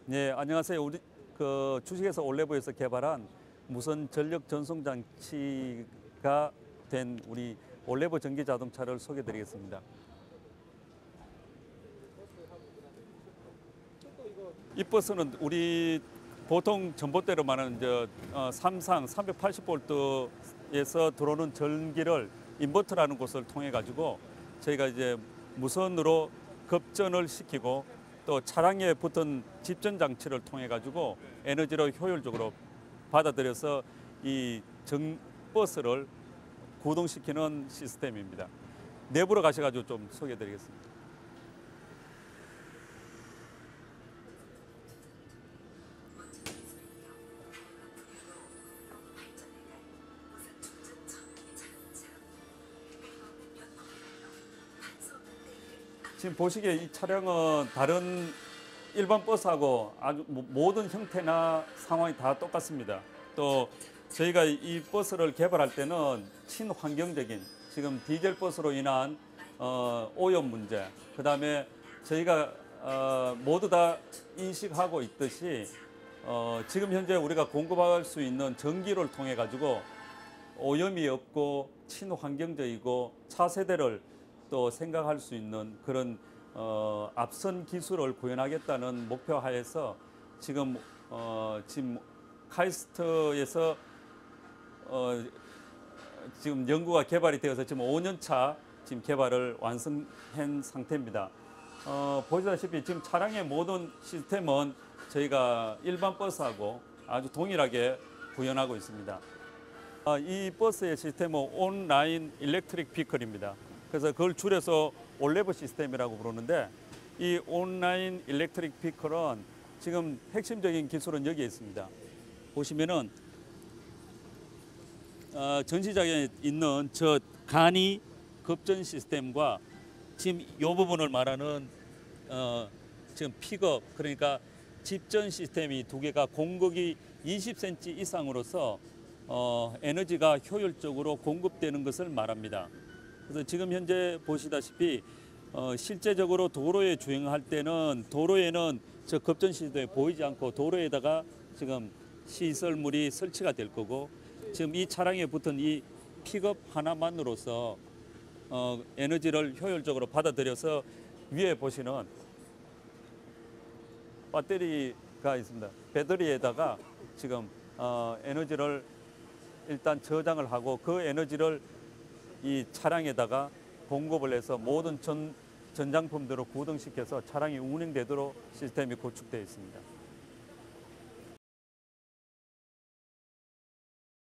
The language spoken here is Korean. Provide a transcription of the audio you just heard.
네, 안녕하세요. 우리 주식회사 올레브에서 개발한 무선 전력 전송 장치가 된 우리 올레브 전기 자동차를 소개드리겠습니다. 이 버스는 우리 보통 전봇대로 말하는 삼상 380V에서 들어오는 전기를 인버터라는 곳을 통해 가지고 저희가 이제 무선으로 급전을 시키고 또 차량에 붙은 집전 장치를 통해 가지고 에너지를 효율적으로 받아들여서 이 버스를 구동시키는 시스템입니다. 내부로 가셔가지고 좀 소개해드리겠습니다. 지금 보시기에 이 차량은 다른 일반 버스하고 아주 모든 형태나 상황이 다 똑같습니다. 또 저희가 이 버스를 개발할 때는 친환경적인 지금 디젤 버스로 인한 오염 문제, 그 다음에 저희가 모두 다 인식하고 있듯이 지금 현재 우리가 공급할 수 있는 전기를 통해 가지고 오염이 없고 친환경적이고 차세대를 또 생각할 수 있는 그런 앞선 기술을 구현하겠다는 목표 하에서 지금 카이스트에서 지금 연구가 개발이 되어서 지금 5년 차 지금 개발을 완성한 상태입니다. 보시다시피 지금 차량의 모든 시스템은 저희가 일반 버스하고 아주 동일하게 구현하고 있습니다. 이 버스의 시스템은 온라인 일렉트릭 피클입니다. 그래서 그걸 줄여서 올레브 시스템이라고 부르는데, 이 온라인 일렉트릭 피클은 지금 핵심적인 기술은 여기에 있습니다. 보시면은 전시장에 있는 저 간이 급전 시스템과 지금 이 부분을 말하는 지금 픽업, 그러니까 집전 시스템이 두 개가 공극이 20cm 이상으로서 에너지가 효율적으로 공급되는 것을 말합니다. 그래서 지금 현재 보시다시피 실제적으로 도로에 주행할 때는 도로에는 저 급전 시스템이 보이지 않고 도로에다가 지금 시설물이 설치가 될 거고, 지금 이 차량에 붙은 이 픽업 하나만으로서 에너지를 효율적으로 받아들여서 위에 보시는 배터리가 있습니다. 배터리에다가 지금 에너지를 일단 저장을 하고 그 에너지를 이 차량에다가 공급을 해서 모든 전장품들을 구동시켜서 차량이 운행되도록 시스템이 구축되어 있습니다.